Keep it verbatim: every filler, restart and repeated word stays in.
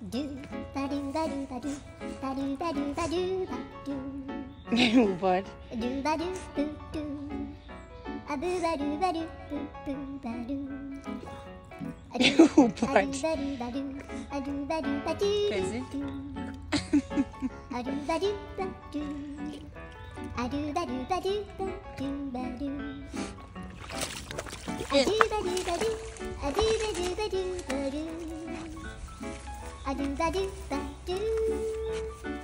Do ba do ba do ba do ba do ba do ba do ba do. What? Do ba do boo do. A boo ba do ba do boo boo ba do. A do What? ba do ba do. A do ba do ba do. Busy? A do ba do ba do. A do ba do ba do ba do ba do. A do ba do ba do. A do ba do ba do ba do. A do ba do ba do.